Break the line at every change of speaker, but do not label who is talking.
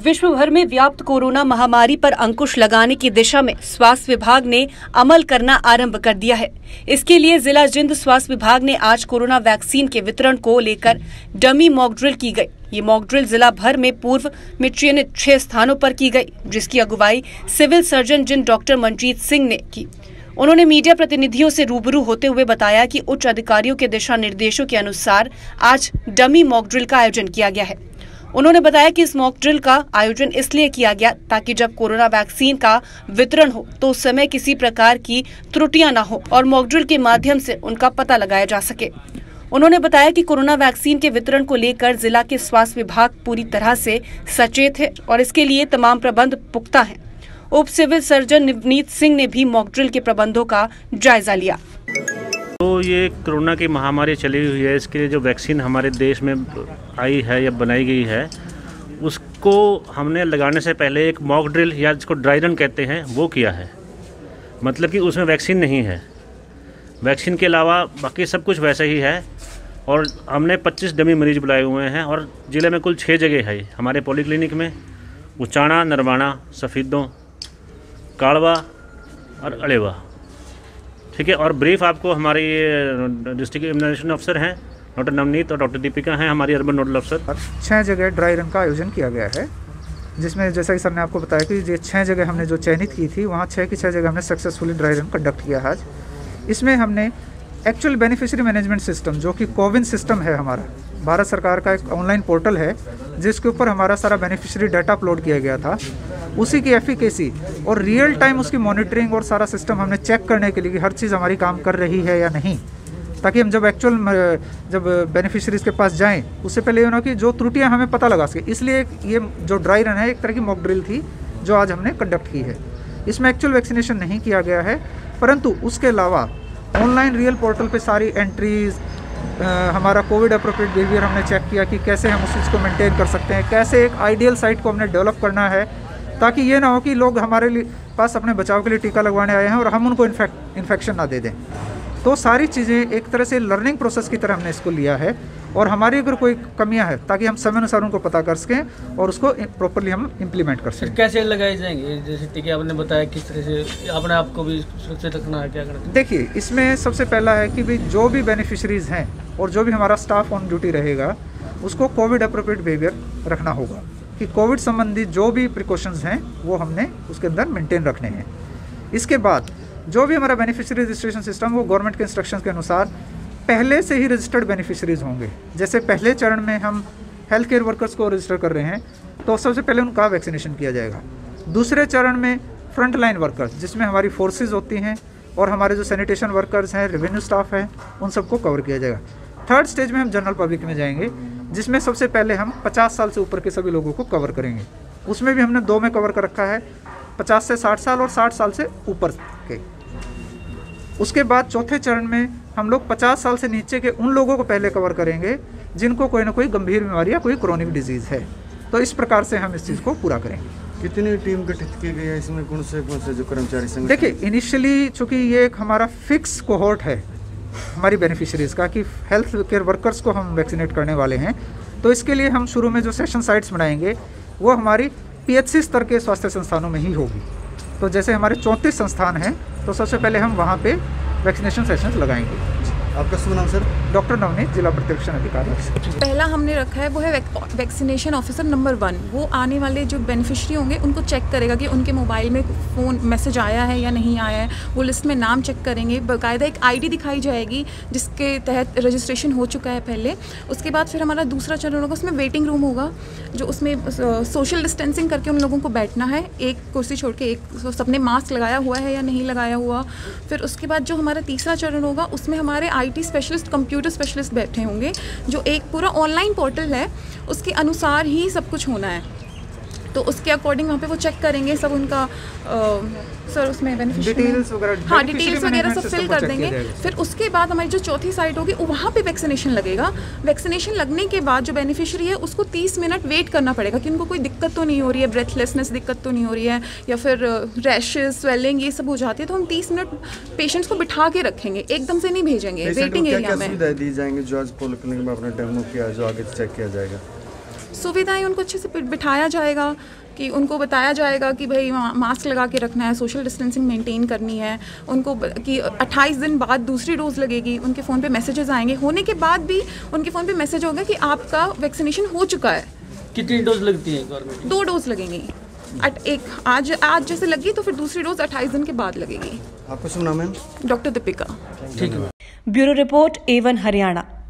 विश्व भर में व्याप्त कोरोना महामारी पर अंकुश लगाने की दिशा में स्वास्थ्य विभाग ने अमल करना आरंभ कर दिया है। इसके लिए जिला जिंद स्वास्थ्य विभाग ने आज कोरोना वैक्सीन के वितरण को लेकर डमी मॉक ड्रिल की गई। ये मॉक ड्रिल जिला भर में पूर्व में चयनित 6 स्थानों पर की गई, जिसकी अगुवाई civil surgeon Jind doctor Manjeet Singh ने की। उन्होंने मीडिया प्रतिनिधियों से रूबरू होते हुए बताया कि उच्च अधिकारियों के दिशा निर्देशों के अनुसार आज डमी मॉक ड्रिल का आयोजन किया गया है। उन्होंने बताया कि इस मॉक ड्रिल का आयोजन इसलिए किया गया ताकि जब कोरोना वैक्सीन का वितरण हो तो उस समय किसी प्रकार की त्रुटियां न हो और मॉक ड्रिल के माध्यम से उनका पता लगाया जा सके। उन्होंने बताया कि कोरोना वैक्सीन के वितरण को लेकर जिला के स्वास्थ्य विभाग पूरी तरह से सचेत है और इसके लिए तमाम प्रबंध पुख्ता हैं। उप सिविल सर्जन नवनीत सिंह ने भी मॉक ड्रिल के प्रबंधों का जायजा लिया।
तो ये कोरोना की महामारी चली हुई है, इसके लिए जो वैक्सीन हमारे देश में आई है या बनाई गई है, उसको हमने लगाने से पहले एक मॉक ड्रिल या जिसको ड्राई रन कहते हैं वो किया है। मतलब कि उसमें वैक्सीन नहीं है, वैक्सीन के अलावा बाकी सब कुछ वैसा ही है। और हमने 25 डमी मरीज बुलाए हुए हैं और ज़िले में कुल 6 जगह है हमारे पॉलीक्लिनिक में, उचाना, नरवाना, सफ़ीदों, काड़वा और अलेवा। ठीक है। और ब्रीफ आपको हमारे डिस्ट्रिक्ट इम्यूनाइजेशन अफसर हैं डॉक्टर नवनीत और डॉक्टर दीपिका हैं हमारी अर्बन नोडल अफसर।
6 जगह ड्राई रन का आयोजन किया गया है, जिसमें जैसा कि सर ने आपको बताया कि ये 6 जगह हमने जो चयनित की थी, वहाँ 6 की 6 जगह हमने सक्सेसफुली ड्राई रन कंडक्ट किया आज। इसमें हमने एक्चुअल बेनिफिशियरी मैनेजमेंट सिस्टम, जो कि कोविन सिस्टम है हमारा, भारत सरकार का एक ऑनलाइन पोर्टल है जिसके ऊपर हमारा सारा बेनिफिशियरी डाटा अपलोड किया गया था, उसी की एफिकेसी और रियल टाइम उसकी मॉनिटरिंग और सारा सिस्टम हमने चेक करने के लिए कि हर चीज़ हमारी काम कर रही है या नहीं, ताकि हम जब बेनिफिशरीज़ के पास जाएं उससे पहले ये ना कि जो त्रुटियां हमें पता लगा सके। इसलिए ये जो ड्राई रन है एक तरह की मॉक ड्रिल थी जो आज हमने कंडक्ट की है। इसमें एक्चुअल वैक्सीनेशन नहीं किया गया है, परंतु उसके अलावा ऑनलाइन रियल पोर्टल पर सारी एंट्रीज़, हमारा कोविड अप्रोप्रिएट बिहेवियर हमने चेक किया कि कैसे हम उस चीज़ को मेंटेन कर सकते हैं, कैसे एक आइडियल साइट को हमने डेवलप करना है, ताकि ये ना हो कि लोग हमारे लिए पास अपने बचाव के लिए टीका लगवाने आए हैं और हम उनको इन्फेक्शन ना दे दें। तो सारी चीज़ें एक तरह से लर्निंग प्रोसेस की तरह हमने इसको लिया है और हमारी अगर कोई कमियां हैं ताकि हम समय अनुसार उनको पता कर सकें और उसको प्रॉपरली हम इम्प्लीमेंट कर सकें।
कैसे लगाए जाएंगे, जैसे टीके आपने बताया, किस तरह से अपने आप को भी सुरक्षित रखना है, क्या करना है?
देखिए, इसमें सबसे पहला है कि भाई जो भी बेनिफिशरीज़ हैं और जो भी हमारा स्टाफ ऑन ड्यूटी रहेगा उसको कोविड अप्रोप्रिएट बिहेवियर रखना होगा कि कोविड संबंधी जो भी प्रिकॉशंस हैं वो हमने उसके अंदर मेंटेन रखने हैं। इसके बाद जो भी हमारा बेनिफिशियरी रजिस्ट्रेशन सिस्टम वो गवर्नमेंट के इंस्ट्रक्शंस के अनुसार पहले से ही रजिस्टर्ड बेनिफिशरीज़ होंगे। जैसे पहले चरण में हम हेल्थ केयर वर्कर्स को रजिस्टर कर रहे हैं तो सबसे पहले उनका वैक्सीनेशन किया जाएगा। दूसरे चरण में फ्रंट लाइन वर्कर्स, जिसमें हमारी फोर्सेज होती हैं और हमारे जो सैनिटेशन वर्कर्स हैं, रेवेन्यू स्टाफ हैं, उन सबको कवर किया जाएगा। थर्ड स्टेज में हम जनरल पब्लिक में जाएंगे, जिसमें सबसे पहले हम 50 साल से ऊपर के सभी लोगों को कवर करेंगे। उसमें भी हमने 2 में कवर कर रखा है, 50 से 60 साल और 60 साल से ऊपर के। उसके बाद चौथे चरण में हम लोग 50 साल से नीचे के उन लोगों को पहले कवर करेंगे जिनको कोई ना कोई गंभीर बीमारी या कोई क्रोनिक डिजीज़ है। तो इस प्रकार से हम इस चीज़ को पूरा करेंगे।
कितनी टीम गठित की गई है, इसमें कौन से जो कर्मचारी संगठन?
देखिए, इनिशियली चूँकि ये एक हमारा फिक्स कोहोर्ट है हमारी बेनिफिशरीज़ का कि हेल्थ केयर वर्कर्स को हम वैक्सीनेट करने वाले हैं, तो इसके लिए हम शुरू में जो सेशन साइट्स बनाएंगे वो हमारी PHC स्तर के स्वास्थ्य संस्थानों में ही होगी। तो जैसे हमारे 34 संस्थान हैं तो सबसे पहले हम वहाँ पे वैक्सीनेशन सेशंस लगाएंगे।
आपका शुभ नाम सर?
डॉक्टर नवनीत, जिला प्रतिरक्षण अधिकारी।
पहला हमने रखा है वो है वैक्सीनेशन ऑफिसर नंबर 1। वो आने वाले जो बेनिफिशियरी होंगे उनको चेक करेगा कि उनके मोबाइल में फ़ोन मैसेज आया है या नहीं आया है। वो लिस्ट में नाम चेक करेंगे, बाकायदा एक ID दिखाई जाएगी जिसके तहत रजिस्ट्रेशन हो चुका है पहले। उसके बाद फिर हमारा दूसरा चरण होगा, उसमें वेटिंग रूम होगा जो उसमें सोशल डिस्टेंसिंग करके उन लोगों को बैठना है, एक कुर्सी छोड़ के एक, सबने मास्क लगाया हुआ है या नहीं लगाया हुआ। फिर उसके बाद जो हमारा तीसरा चरण होगा उसमें हमारे IT स्पेशलिस्ट, कंप्यूटर स्पेशलिस्ट बैठे होंगे, जो एक पूरा ऑनलाइन पोर्टल है उसके अनुसार ही सब कुछ होना है। तो उसके अकॉर्डिंग वहाँ पे वो चेक करेंगे सब उनका सर उसमें
डिटेल्स
वगैरह सब फिल कर देंगे। फिर उसके बाद हमारी जो चौथी साइट होगी वहाँ पे वैक्सीनेशन लगेगा। वैक्सीनेशन लगने के बाद जो बेनिफिशियरी है उसको 30 मिनट वेट करना पड़ेगा कि उनको कोई दिक्कत तो नहीं हो रही है, ब्रेथलेसनेस दिक्कत तो नहीं हो रही है या फिर रैशेज, स्वेलिंग ये सब हो जाती है। तो हम 30 मिनट पेशेंट्स को बिठा के रखेंगे, एकदम से नहीं भेजेंगे वेटिंग एरिया में।
दी जाएंगे जो आज पॉलिक्लिनिक में अपना डेमो किया, जो आगे चेक किया जाएगा?
सुविधाएं उनको अच्छे से बिठाया जाएगा, कि उनको बताया जाएगा कि भाई मास्क लगा के रखना है, सोशल डिस्टेंसिंग मेंटेन करनी है उनको, कि 28 दिन बाद दूसरी डोज लगेगी, उनके फ़ोन पे मैसेजेस आएंगे, होने के बाद भी उनके फ़ोन पे मैसेज होगा कि आपका वैक्सीनेशन हो चुका है।
कितनी डोज लगती है गवर्नमेंट?
2 डोज लगेंगी। एक आज जैसे लगी तो फिर दूसरी डोज 28 दिन के बाद लगेगी।
आपका शुभ नाम है?
डॉक्टर दीपिका।
ठीक है।
Bureau report A1 Haryana.